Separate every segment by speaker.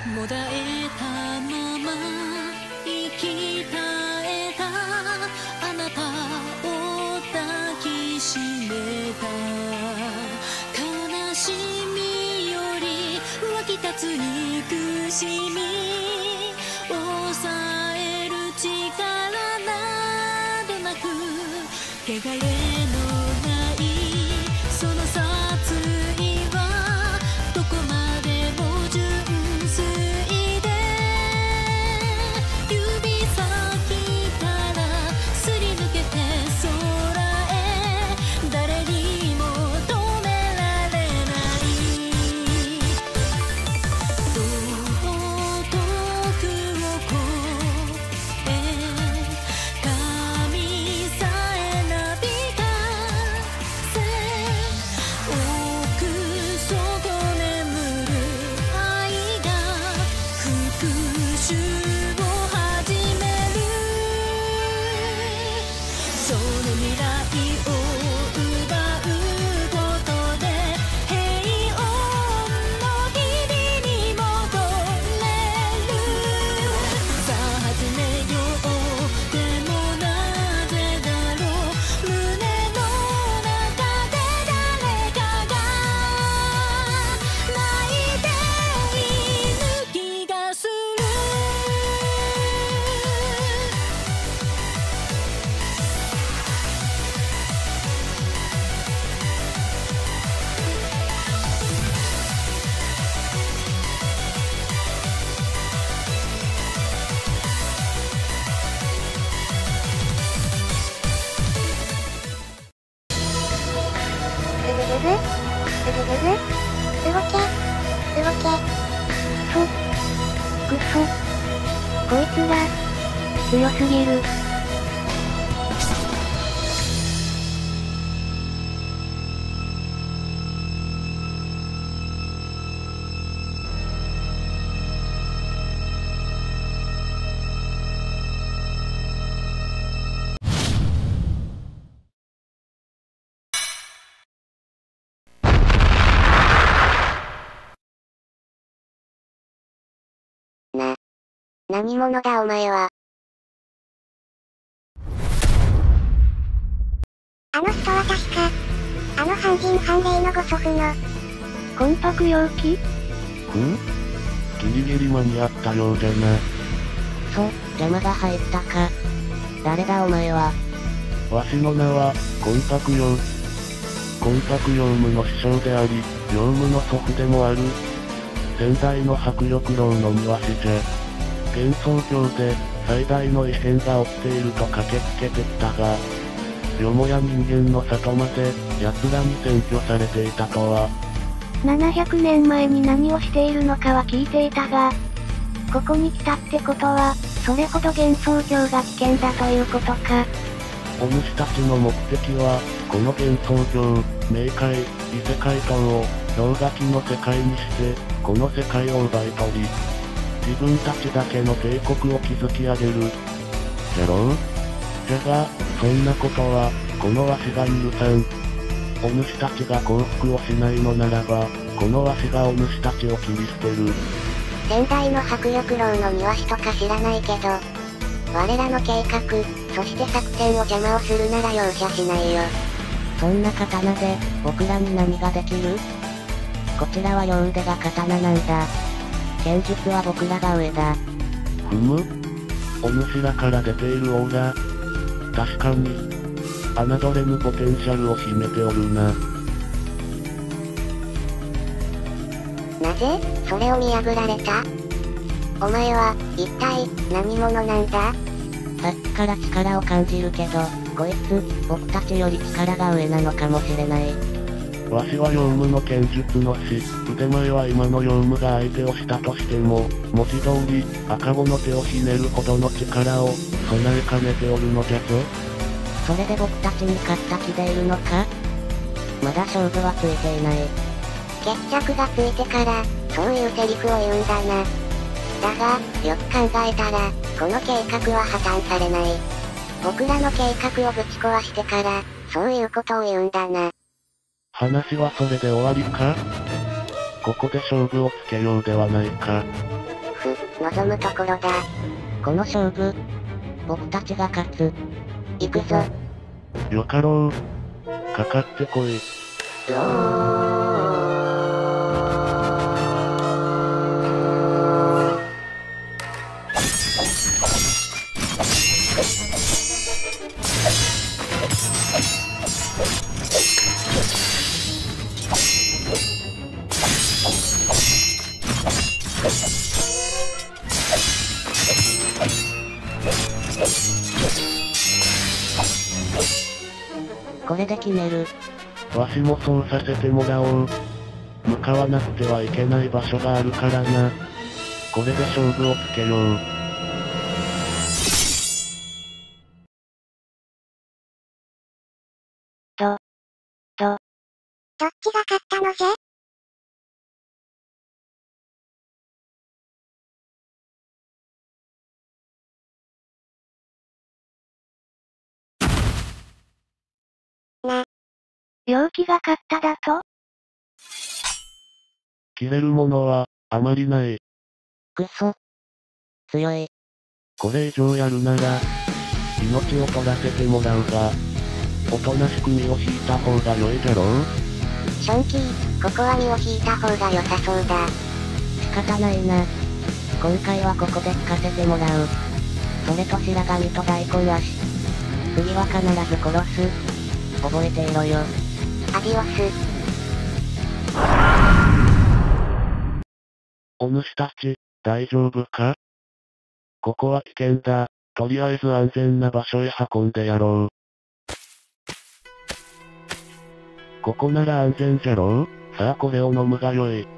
Speaker 1: もだえたまま息絶えたあなたを抱きしめた悲しみより湧き立つ憎しみ抑える力などなく汚れのないその殺意はどこまでも純粋で指先からすり抜けて空へ誰にも止められない道徳を超え神さえなびかせ奥底眠る愛が復讐を始めるその未来を奪うことで平穏の日々に戻れるさあ始めようでもなぜだろう胸の中で誰かが泣いている気がする
Speaker 2: くそ。こいつら、強すぎる。何者だお前は。あの人は確か、あの半人半霊のご祖父の、魂魄容器？
Speaker 3: ギリギリ間に合ったようじゃな。
Speaker 2: 邪魔が入ったか。誰だお前は。
Speaker 3: わしの名は、魂魄用。魂魄用務の師匠であり、用務の祖父でもある。先代の迫力楼の庭師じゃ。幻想郷で、最大の異変が起きていると駆けつけてきたが、よもや人間の里まで、奴らに占拠されていたとは。
Speaker 2: 700年前に何をしているのかは聞いていたが、ここに来たってことは、それほど幻想郷が危険だということか。
Speaker 3: お主たちの目的は、この幻想郷、冥界、異世界等を、氷河期の世界にして、この世界を奪い取り、自分たちだけの帝国を築き上げる。じゃろう？じゃが、そんなことは、このわしが許さん。お主たちが降伏をしないのならば、このわしがお主たちを切り捨てる。
Speaker 2: 先代の迫力楼の庭師とか知らないけど、我らの計画、そして作戦を邪魔をするなら容赦しないよ。そんな刀で、僕らに何ができる？こちらは両腕が刀なんだ。剣術は僕らが上だ。
Speaker 3: お主らから出ているオーラ。確かに、侮れぬポテンシャルを秘めておるな。
Speaker 2: なぜ、それを見破られた？お前は、一体、何者なんだ？さっきから力を感じるけど、こいつ、僕たちより力が上なのかもしれない。
Speaker 3: わしはヨウムの剣術の師、腕前は今のヨウムが相手をしたとしても、文字通り、赤子の手をひねるほどの力を、備えかねておるのじゃぞ。
Speaker 2: それで僕たちに勝った気でいるのか？まだ勝負はついていない。決着がついてから、そういうセリフを言うんだな。だが、よく考えたら、この計画は破綻されない。僕らの計画をぶち壊してから、そういうことを言うんだな。
Speaker 3: 話はそれで終わりか？ここで勝負をつけようではないか。
Speaker 2: 望むところだ。この勝負、僕たちが勝つ。行くぞ。
Speaker 3: よかろう。かかってこい。
Speaker 2: これで決める。
Speaker 3: わしもそうさせてもらおう。向かわなくてはいけない場所があるからな。これで勝負をつけよう。
Speaker 4: どっちが勝ったのじゃ？陽気が勝っただと？
Speaker 3: 切れるものは、あまりない。
Speaker 2: くそ。強い。
Speaker 3: これ以上やるなら、命を取らせてもらうが、おとなしく身を引いた方が良いじゃろう？
Speaker 4: ションキー、ここは身を引いた方が良さそうだ。
Speaker 2: 仕方ないな。今回はここで引かせてもらう。それと白髪と大根足。次は必ず殺す。覚えていろよ。
Speaker 4: アディオス。
Speaker 3: お主たち、大丈夫か？ここは危険だ。とりあえず安全な場所へ運んでやろう。ここなら安全じゃろう？さあこれを飲むがよい。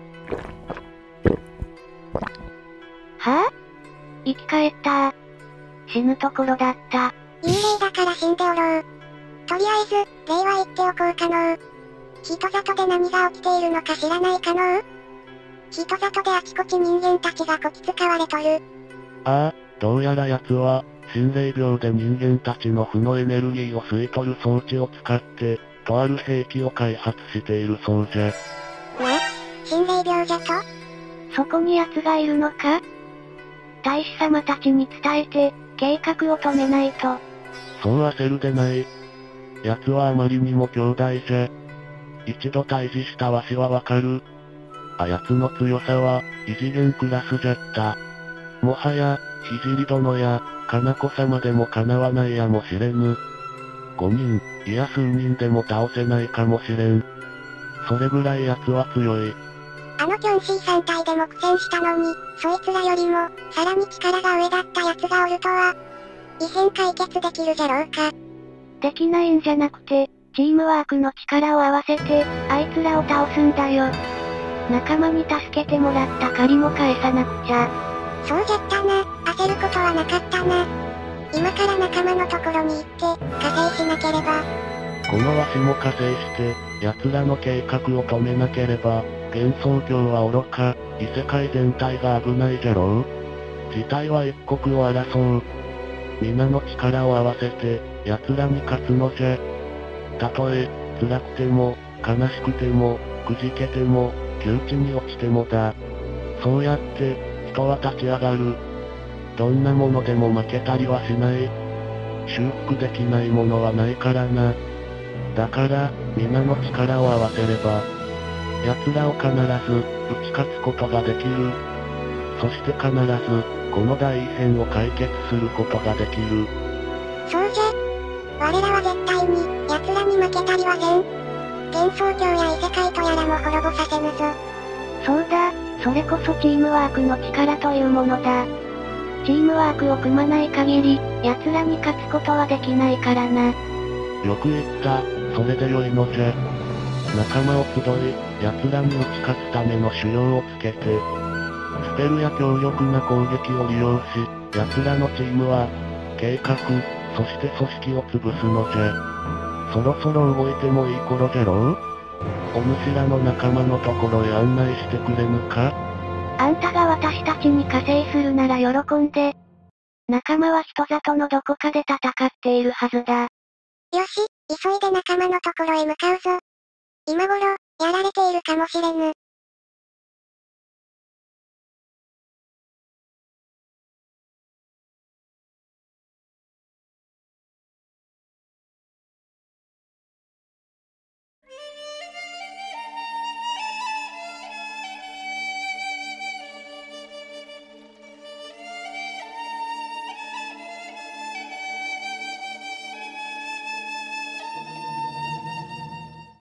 Speaker 4: はぁ？生き返ったー。死ぬところだった。幽霊だから死んでおろう。とりあえず、礼は言っておこうかのう。人里で何が起きているのか知らないかのう。人里であちこち人間たちがこき使われとる。
Speaker 3: ああ、どうやら奴は、心霊病で人間たちの負のエネルギーを吸い取る装置を使って、とある兵器を開発しているそうじゃ。
Speaker 4: 心霊病じゃと？そこに奴がいるのか？大使様たちに伝えて、計画を止めないと。
Speaker 3: そう焦るでない。奴はあまりにも強大じゃ。一度対峙したわしはわかる。奴の強さは、異次元クラスじゃった。もはや、聖殿や、かな子様でもかなわないやもしれぬ。5人、いや数人でも倒せないかもしれん。それぐらい奴は強い。
Speaker 4: あのキョンシー3体でも苦戦したのに、そいつらよりも、さらに力が上だった奴がおるとは。異変解決できるじゃろうか。できないんじゃなくて、チームワークの力を合わせて、あいつらを倒すんだよ。仲間に助けてもらった借りも返さなくちゃ。そうじゃったな、焦ることはなかったな。今から仲間のところに行って、加勢しなければ。
Speaker 3: このわしも加勢して、奴らの計画を止めなければ、幻想郷は愚か、異世界全体が危ないじゃろう。事態は一国を争う。皆の力を合わせて、奴らに勝つのじゃ。たとえ、辛くても、悲しくても、くじけても、窮地に落ちてもだ。そうやって、人は立ち上がる。どんなものでも負けたりはしない。修復できないものはないからな。だから、皆の力を合わせれば、奴らを必ず、打ち勝つことができる。そして必ず、この大異変を解決することができる。
Speaker 4: そうじゃ。我らは絶対に、奴らに負けたりはせん。幻想郷や異世界とやらも滅ぼさせぬぞ。そうだ、それこそチームワークの力というものだ。チームワークを組まない限り、奴らに勝つことはできないからな。
Speaker 3: よく言った、それで良いのじゃ。仲間を集い、奴らに打ち勝つための修行をつけて、スペルや強力な攻撃を利用し、奴らのチームは、計画、そして組織を潰すのじゃ。そろそろ動いてもいい頃じゃろう？お主らの仲間のところへ案内してくれぬか？
Speaker 4: あんたが私たちに加勢するなら喜んで。仲間は人里のどこかで戦っているはずだ。よし、急いで仲間のところへ向かうぞ。今頃、やられているかもしれぬ。